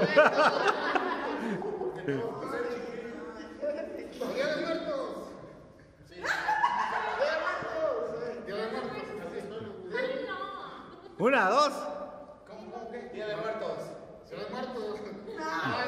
Día de Muertos. Sí. Día de Muertos. Una, dos. ¿Cómo qué? Día de Muertos. Día de Muertos. No.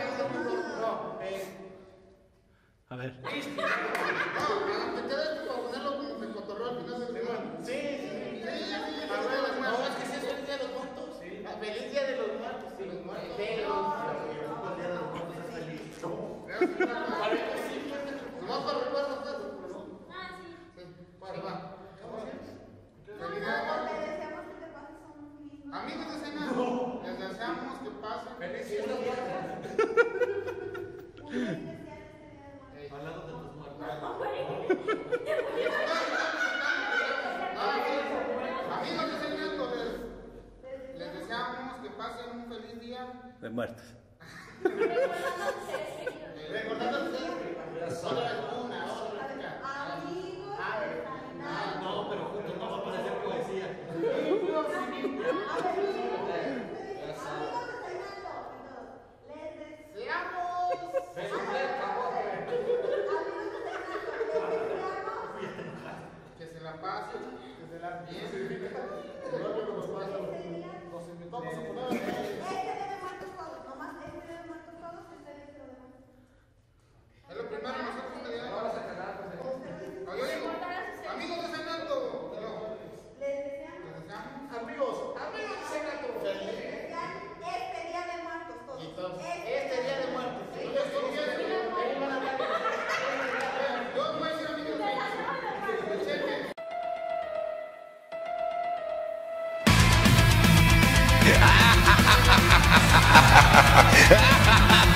A ver. No, te quedas para ponerlo como que cotorreo al final del tema. Sí. No, es que sí es feliz día de los muertos. Sí. Feliz día de los muertos. Sí. Los muertos. De los muertos. El día de los muertos es feliz. Nomás para recuerdos, pues. Ah, sí. Sí, para va. Amigos de cena, les deseamos que pasen. Feliz día de los muertos. Hablando de tus muertos. Amigos de Cenando, les deseamos que pasen un feliz día De muertos. Recordando no, pero juntos no va a parecer poesía. Que se la pasen, que se la bien. Luego nos invitamos a poner. Es lo primero nosotros que le vamos a cagar. Yo digo, amigos de Cenando. Les deseamos. Amigos de Cenando. Este día de muertos todos. Este día de muertos. Yo voy a decir amigos de Cenando.